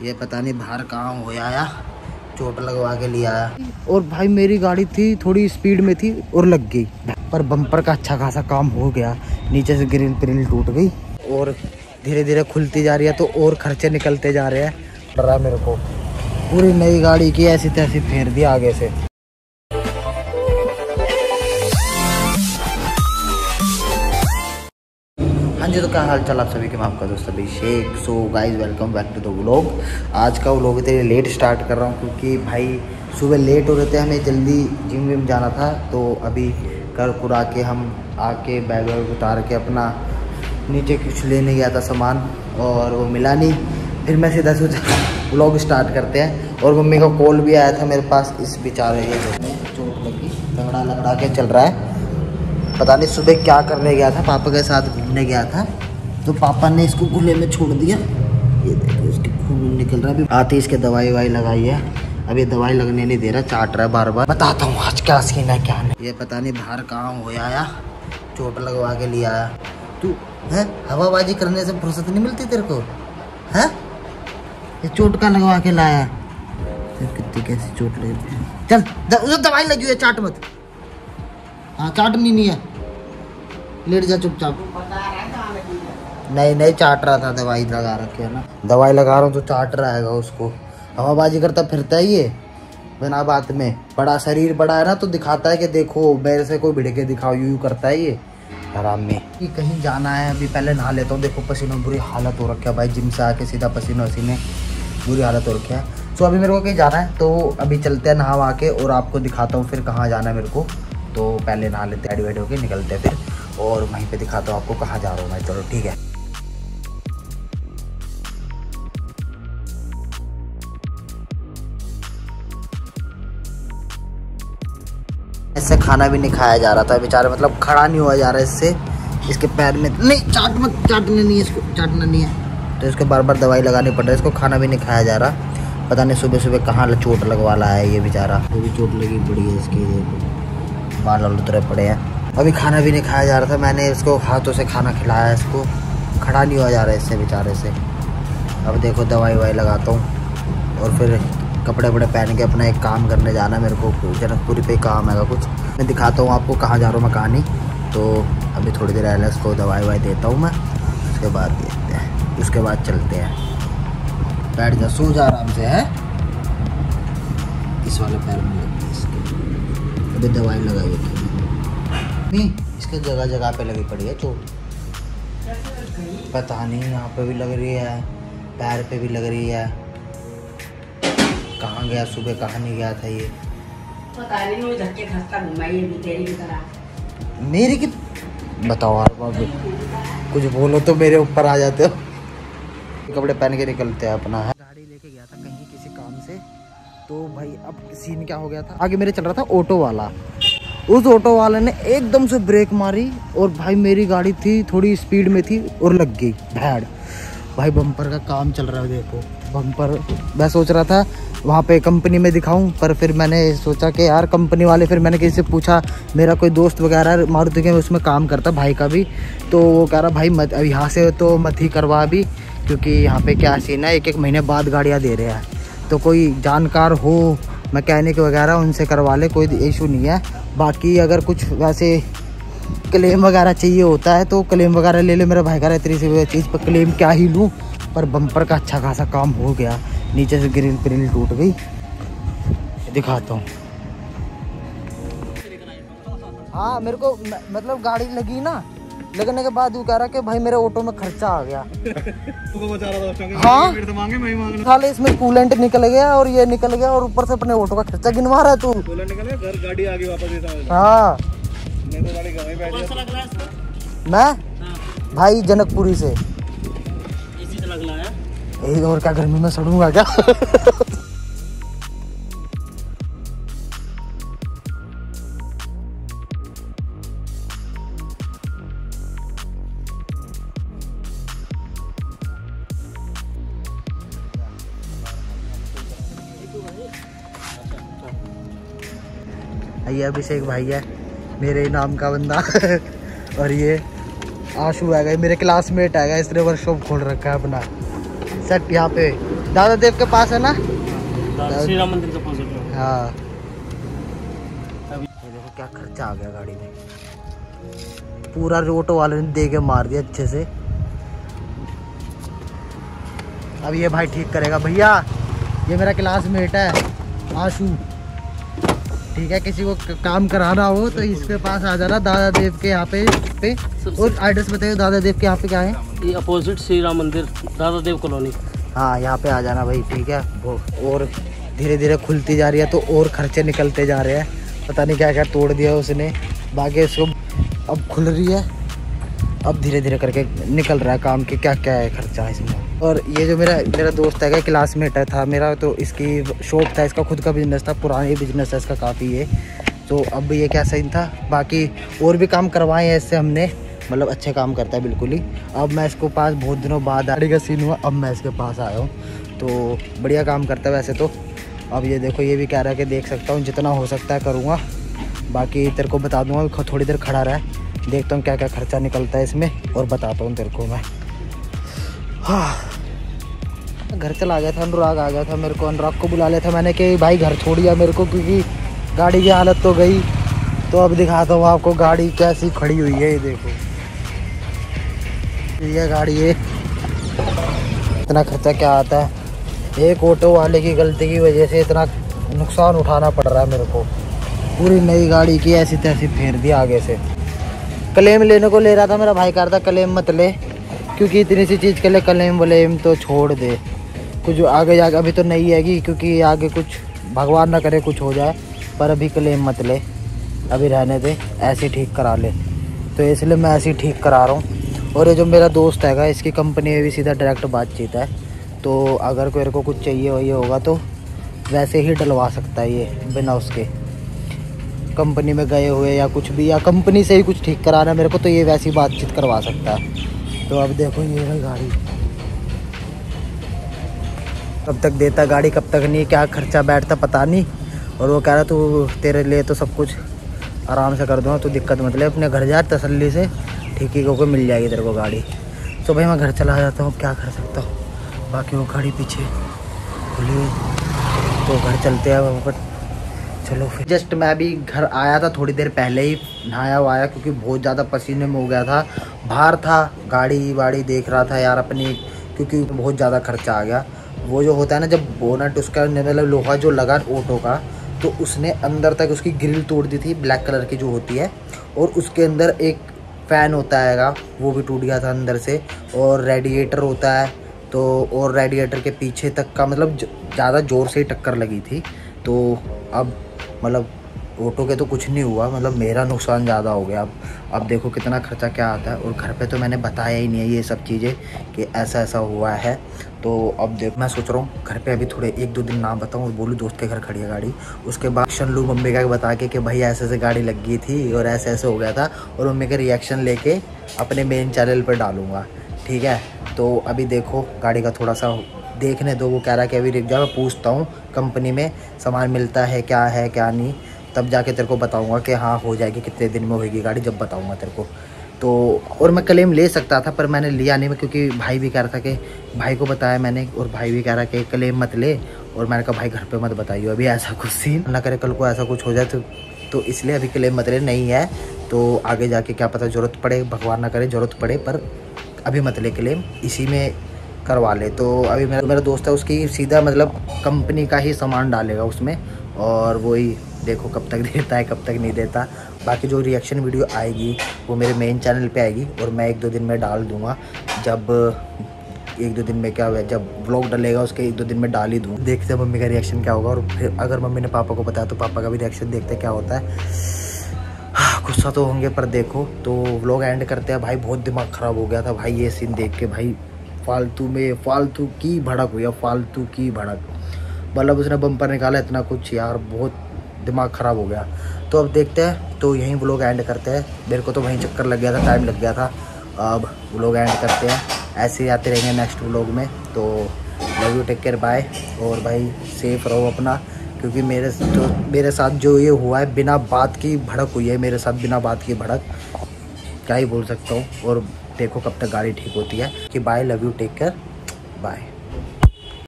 ये पता नहीं बाहर कहाँ हो आया, चोट लगवा के लिया आया। और भाई मेरी गाड़ी थी थोड़ी स्पीड में थी और लग गई, पर बम्पर का अच्छा खासा काम हो गया। नीचे से ग्रिल प्रिल टूट गई और धीरे धीरे खुलती जा रही है, तो और खर्चे निकलते जा रहे हैं। डरा मेरे को, पूरी नई गाड़ी की ऐसी तैसी फेर दिया आगे से। हाँ जी, तो क्या हाल चाल आप सभी के, मैं आपका दोस्त Abhishek. So guys welcome back to the vlog. आज का व्लॉग इतने लेट स्टार्ट कर रहा हूँ क्योंकि भाई सुबह लेट हो रहे थे, हमें जल्दी जिम विम जाना था। तो अभी कर कुरा के हम आके बैग वैग उतार के अपना नीचे कुछ लेने गया था सामान, और वो मिला नहीं। फिर मैं सीधा सोचा व्लॉग स्टार्ट करते हैं। और मम्मी का कॉल भी आया था मेरे पास, इस बेचारे के चोट लगी, तगड़ा लगड़ा के चल रहा है। पता नहीं सुबह क्या करने गया था, पापा के साथ घूमने गया था, तो पापा ने इसको खुले में छोड़ दिया। ये देखो इसके खून निकल रहा है। अभी आते इसके दवाई ववाई लगाई है, अभी दवाई लगने नहीं दे रहा, चाट रहा है बार बार। बताता हूँ आज क्या सीन है क्या नहीं। ये पता नहीं बाहर कहाँ हो आया, चोट लगवा के लिया आया। तू है हवाबाजी करने से फुर्सत नहीं मिलती तेरे को, है? ये चोट का लगवा के लाया, कितनी कैसी चोट लगी। चल दवाई लगी है, चाट मत। हाँ चाटनी नहीं है, लेट जा चुपचाप। नहीं चाट रहा था, दवाई लगा रखी है ना, दवाई लगा रहा हूँ तो चाट रहा है उसको। हवाबाजी करता फिरता है ये बिना बात में। बड़ा शरीर बड़ा है ना, तो दिखाता है कि देखो मेरे से कोई भिड़ के दिखाओ, यूं करता है ये आराम में। कि कहीं जाना है, अभी पहले नहा लेता हूँ। देखो पसीना बुरी हालत हो रखा है भाई, जिम से आके सीधा पसीना वसीने बुरी हालत हो रखी है। सो अभी मेरे को कहीं जाना है, तो अभी चलते हैं नहा के, और आपको दिखाता हूँ फिर कहाँ जाना है मेरे को। तो पहले नहा लेते हैं, एडवेट होके निकलते हैं फिर, और वहीं पे दिखाता हूँ आपको कहाँ जा रहा हूँ मैं। चलो ठीक है। इससे खाना भी नहीं खाया जा रहा था बेचारा, मतलब खड़ा नहीं हुआ जा रहा है इससे। इसके पैर में नहीं, चाटना नहीं है इसको, चाटना नहीं है, तो इसको बार बार दवाई लगानी पड़ रही है। इसको खाना भी नहीं खाया जा रहा, पता नहीं सुबह सुबह कहाँ चोट लगवा लाया है ये बेचारा। वो भी चोट लगी पड़ी है इसकी, बाल उतरे पड़े हैं। अभी खाना भी नहीं खाया जा रहा था, मैंने इसको हाथों से खाना खिलाया, इसको खड़ा नहीं हुआ जा रहा है इससे बेचारे से। अब देखो दवाई ववाई लगाता हूँ, और फिर कपड़े वपड़े पहन के अपना एक काम करने जाना है मेरे को, जनकपुरी पे काम है कुछ। मैं दिखाता हूँ आपको कहाँ जा रहा हूँ मैं, कहाँ नहीं। तो अभी थोड़ी देर एलेक्स को दवाई ववाई देता हूँ मैं, उसके बाद देखते हैं, उसके बाद चलते हैं। बैठ जा, सो जा आराम से, है इस वाले पैर में लगी इसके, अभी दवाई लगाई है। इसके जगह जगह पे लगी पड़ी है चोट, पता नहीं यहाँ पे भी लग रही है, पैर पे भी लग रही है। कहाँ गया सुबह, कहाँ नहीं गया था ये, पता नहीं। धक्के खस्ता घुमाई है तेरी की तरह। मेरी की बताओ यार बाबू, कुछ बोलो तो मेरे ऊपर आ जाते हो। कपड़े पहन के निकलते हैं अपना। है गाड़ी लेके गया था कहीं किसी काम से, तो भाई अब सीन क्या हो गया था, आगे मेरे चल रहा था ऑटो वाला। उस ऑटो वाले ने एकदम से ब्रेक मारी, और भाई मेरी गाड़ी थी थोड़ी स्पीड में थी और लग गई भैड़। भाई बम्पर का काम चल रहा है, देखो बम्पर। मैं सोच रहा था वहाँ पे कंपनी में दिखाऊं, पर फिर मैंने सोचा कि यार कंपनी वाले, फिर मैंने किसी से पूछा, मेरा कोई दोस्त वगैरह मारुति के उसमें काम करता भाई का भी, तो वो कह रहा भाई मत अब यहाँ से तो मत ही करवा अभी, क्योंकि यहाँ पे क्या सीन है, एक महीने बाद गाड़ियाँ दे रहे हैं। तो कोई जानकार हो मैकेनिक वगैरह, उनसे करवा ले, कोई इशू नहीं है। बाकी अगर कुछ वैसे क्लेम वगैरह चाहिए होता है तो क्लेम वगैरह ले ले। मेरा भाई कह रहा है इतनी सी चीज़ पर क्लेम क्या ही लूँ, पर बम्पर का अच्छा खासा काम हो गया। नीचे से ग्रिल प्रिल टूट गई, दिखाता हूँ। हाँ मेरे को मतलब गाड़ी लगी ना, लगने के बाद वो कह रहा कि भाई मेरे ऑटो में खर्चा आ गया। हाँ साले इसमें कूलेंट निकल गया और ये निकल गया, और ऊपर से अपने ऑटो का खर्चा गिनवा रहा है तू। गाड़ी आ गई वापस। हाँ मैं भाई जनकपुरी से। और क्या गर्मी में सड़ूंगा क्या? ये अभिषेक भाई है, मेरे नाम का बंदा। और ये आशु है, मेरे क्लासमेट है, इसने वर्कशॉप खोल रखा है अपना। सेट यहाँ पे दादा देव के पास है ना, श्री राम मंदिर के अपोजिट में। हाँ देखो क्या खर्चा आ गया गाड़ी में, पूरा ऑटो वाले ने दे के मार दिया अच्छे से। अब ये भाई ठीक करेगा। भैया ये मेरा क्लासमेट है आशु, ठीक है, किसी को काम कराना हो तो इसके पास आ जाना, दादा देव के यहाँ पे। और एड्रेस बताइए दादा देव के यहाँ पे क्या है? ये अपोजिट श्री राम मंदिर, दादा देव कॉलोनी। हाँ यहाँ पे आ जाना भाई, ठीक है। वो और धीरे धीरे खुलती जा रही है तो और खर्चे निकलते जा रहे हैं, पता नहीं क्या क्या तोड़ दिया उसने, बाकी इसको अब खुल रही है, अब धीरे धीरे करके निकल रहा है काम के क्या क्या है खर्चा इसमें। और ये जो मेरा दोस्त है, क्लासमेट था मेरा, तो इसकी शॉप था, इसका खुद का बिजनेस था, पुरानी बिजनेस है इसका काफ़ी है। तो अब ये क्या सही था, बाकी और भी काम करवाए हैं इससे हमने, मतलब अच्छे काम करता है बिल्कुल ही। अब मैं इसको पास बहुत दिनों बाद गाड़ी का सीन हुआ, अब मैं इसके पास आया हूँ, तो बढ़िया काम करता है वैसे तो। अब ये देखो ये भी कह रहा है कि देख सकता हूँ, जितना हो सकता है करूँगा, बाकी तेरे को बता दूँगा, थोड़ी देर खड़ा रहा, देखता हूँ क्या क्या खर्चा निकलता है इसमें और बताता हूँ तेरे को मैं। हाँ घर चला गया था, अनुराग आ गया था मेरे को, अनुराग को बुला लिया था मैंने कि भाई घर छोड़िया मेरे को, क्योंकि गाड़ी की हालत तो गई। तो अब दिखाता हूँ आपको गाड़ी कैसी खड़ी हुई है, ये देखो ये गाड़ी है। इतना खर्चा क्या आता है, एक ऑटो वाले की गलती की वजह से इतना नुकसान उठाना पड़ रहा है मेरे को। पूरी नई गाड़ी की ऐसी तैसी फेर दी आगे से। क्लेम लेने को ले रहा था मेरा भाई, कह रहा था क्लेम मत ले, क्योंकि इतनी सी चीज़ के लिए क्लेम वलेम तो छोड़ दे, कुछ आगे जाके अभी तो नहीं आएगी, क्योंकि आगे कुछ भगवान ना करे कुछ हो जाए, पर अभी क्लेम मत ले, अभी रहने दे, ऐसे ठीक करा ले। तो इसलिए मैं ऐसे ही ठीक करा रहा हूँ। और ये जो मेरा दोस्त हैगा, इसकी कंपनी में भी सीधा डायरेक्ट बातचीत है, तो अगर कोई को कुछ चाहिए वही होगा तो वैसे ही डलवा सकता है ये, बिना उसके कंपनी में गए हुए या कुछ भी, या कंपनी से ही कुछ ठीक कराना है मेरे को, तो ये वैसी बातचीत करवा सकता है। तो अब देखो ये है गाड़ी, कब तक देता गाड़ी कब तक नहीं, क्या खर्चा बैठता पता नहीं। और वो कह रहा तू तेरे लिए तो सब कुछ आराम से कर दूँगा, तू दिक्कत मत ले, अपने घर जा तसल्ली से, ठीक ही को मिल जाएगी तेरे को गाड़ी। तो भाई मैं घर चला जाता हूँ, क्या कर सकता हूँ, बाकी वो गाड़ी पीछे खुली हुई, तो घर चलते हैं वहाँ। चलो फिर जस्ट मैं अभी घर आया था थोड़ी देर पहले ही, नहाया वाया, क्योंकि बहुत ज़्यादा पसीने में हो गया था, बाहर था, गाड़ी वाड़ी देख रहा था यार अपनी, क्योंकि बहुत ज़्यादा खर्चा आ गया। वो जो होता है ना, जब बोनट उसका मतलब लोहा जो लगा ऑटो का, तो उसने अंदर तक उसकी ग्रिल तोड़ दी थी, ब्लैक कलर की जो होती है, और उसके अंदर एक फ़ैन होता है वो भी टूट गया था अंदर से, और रेडिएटर होता है, तो और रेडिएटर के पीछे तक का मतलब ज़्यादा ज़ोर से ही टक्कर लगी थी। तो अब मतलब ऑटो के तो कुछ नहीं हुआ, मतलब मेरा नुकसान ज़्यादा हो गया। अब देखो कितना खर्चा क्या आता है, और घर पे तो मैंने बताया ही नहीं है ये सब चीज़ें कि ऐसा ऐसा हुआ है। तो अब देखो मैं सोच रहा हूँ घर पे अभी थोड़े 1-2 दिन ना बताऊँ, और बोलूँ दोस्त के घर खड़ी है गाड़ी, उसके बाद एक्शन लूँ मम्मी का बता के कि भाई ऐसे ऐसे गाड़ी लग गई थी और ऐसे ऐसे हो गया था, और मम्मी का रिएक्शन लेके अपने मेन चैनल पर डालूँगा, ठीक है। तो अभी देखो गाड़ी का थोड़ा सा देखने दो, वो कह रहा है कि अभी रुक जा, मैं पूछता हूँ कंपनी में सामान मिलता है क्या नहीं, तब जाके तेरे को बताऊंगा कि हाँ हो जाएगी, कितने दिन में होगी गाड़ी, जब बताऊंगा तेरे को। तो और मैं क्लेम ले सकता था पर मैंने लिया नहीं, क्योंकि भाई भी कह रहा था कि भाई को बताया मैंने, और भाई भी कह रहा कि क्लेम मत ले, और मैंने कहा भाई घर पे मत बताइए अभी, ऐसा कुछ सीन ना करे कल को ऐसा कुछ हो जाए तो इसलिए अभी क्लेम मत ले, नहीं है तो आगे जाके क्या पता ज़रूरत पड़े, भगवान ना करे ज़रूरत पड़े, पर अभी मत ले क्लेम, इसी में करवा ले। तो अभी मेरा दोस्त है, उसकी सीधा मतलब कंपनी का ही सामान डालेगा उसमें, और वही देखो कब तक देता है कब तक नहीं देता। बाकी जो रिएक्शन वीडियो आएगी वो मेरे मेन चैनल पे आएगी, और मैं 1-2 दिन में डाल दूँगा, जब 1-2 दिन में क्या हुआ, जब व्लॉग डलेगा उसके 1-2 दिन में डाल ही दूँ। देखते हैं मम्मी का रिएक्शन क्या होगा, और फिर अगर मम्मी ने पापा को बताया तो पापा का भी रिएक्शन देखते क्या होता है। गुस्सा तो होंगे पर देखो। तो व्लॉग एंड करते हैं भाई, बहुत दिमाग ख़राब हो गया था भाई ये सीन देख के, भाई फालतू की भड़क हुई है, फालतू की भड़क, मतलब उसने बम्पर निकाला इतना कुछ यार, बहुत दिमाग ख़राब हो गया। तो अब देखते हैं, तो यहीं व्लॉग एंड करते हैं, मेरे को तो वहीं चक्कर लग गया था, टाइम लग गया था। अब व्लॉग एंड करते हैं, ऐसे ही आते रहेंगे नेक्स्ट व्लॉग में। तो love you, take care, bye, और भाई सेफ रहो अपना, क्योंकि मेरे साथ जो ये हुआ है बिना बात की भड़क हुई है, मेरे साथ बिना बात की भड़क, क्या ही बोल सकता हूँ। और देखो कब तक गाड़ी ठीक होती है। कि bye, love you, take care, bye.